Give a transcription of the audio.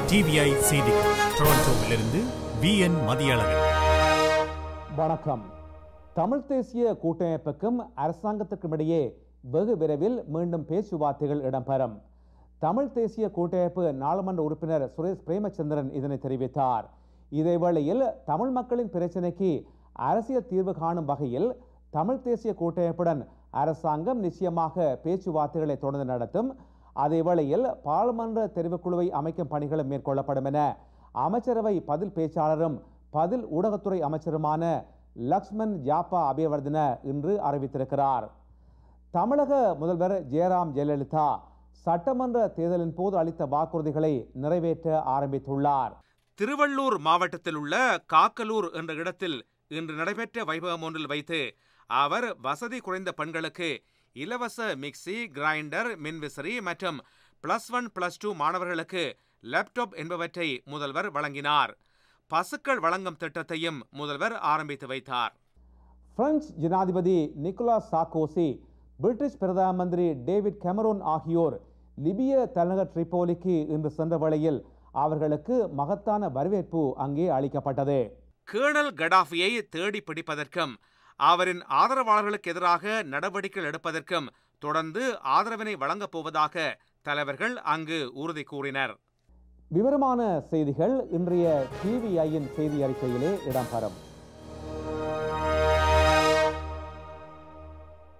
TVI செய்திகள் டொரண்டோவிலிருந்து VN Mathiyazhagan. வணக்கம். தமிழ் தேசிய கூட்டமைப்புக்கும் அரசாங்கத்துக்கும் இடையே வெகு விரைவில் மீண்டும் பேச்சுவார்த்தைகள் இடம்பெறும். தமிழ் தேசிய கூட்டமைப்பு நாடாளுமன்ற உறுப்பினர் சுரேஷ் பிரேமச்சந்திரன் இதனை தெரிவித்தார். இதேவேளையில் தமிழ் மக்களின் பிரச்சினைக்கு அரசியல் தீர்வு காணும் வகையில் தமிழ் தேசிய கூட்டமைப்புடன் அரசாங்கம் நிச்சயமாக பேச்சுவார்த்தைகளை தொடர்ந்து நடத்தும். அதேவேளையில் பாராளுமன்ற தெரிவுக்குழுவை அமைக்கும் பணிகளும் மேற்கொள்ளப்படும் என அமைச்சரவை பதில் பேச்சாளரும் பதில் ஊடகத்துறை அமைச்சருமான லக்ஷ்மன் யாப்பா அபேவர்தன இன்று அறிவித்திருக்கிறார். தமிழக முதல்வர் ஜெயராம் ஜெயலலிதா சட்டமன்ற தேர்தலின் போது அளித்த வாக்குறுதிகளை நிறைவேற்ற ஆரம்பித்துள்ளார். திருவள்ளூர் மாவட்டத்தில் உள்ள காக்கலூர் என்ற இடத்தில் இன்று நடைபெற்ற வைபவம் ஒன்றில் வைத்து அவர் வசதி குறைந்த பெண்களுக்கு இலவச மிக்சி, கிரைண்டர், மின்விசிறி மற்றும் +1+2 மாணவர்களுக்கு லேப்டாப் என்பவற்றை முதல்வர் வழங்கினார். பசுக்கள் வழங்கும் திட்டத்தையும் முதல்வர் ஆரம்பித்து வைத்தார். பிரெஞ்சு ஜனாதிபதி நிக்கோலாஸ் சார்க்கோசி, பிரிட்டிஷ் பிரதம மந்திரி டேவிட் கெமரோன் ஆகியோர் லிபிய தலைநகர் ட்ரிபோலிக்கு இன்று சென்ற வேளையில் அவர்களுக்கு மகத்தான வரவேற்பு அங்கே அளிக்கப்பட்டது. கேர்னல் கடாஃபியை தேடி பிடிப்பதற்கும் அவரின் ஆதரவாளர்களுக்கு எதிராக நடவடிக்கைகள் எடுப்பதற்கும் தொடர்ந்து ஆதரவினை வழங்கப் போவதாக தலைவர்கள் அங்கு உறுதி கூறினர். விவரமான செய்திகள் இன்றைய டிவிஐயின் செய்தி அறிக்கையிலே இடம்பெறும்.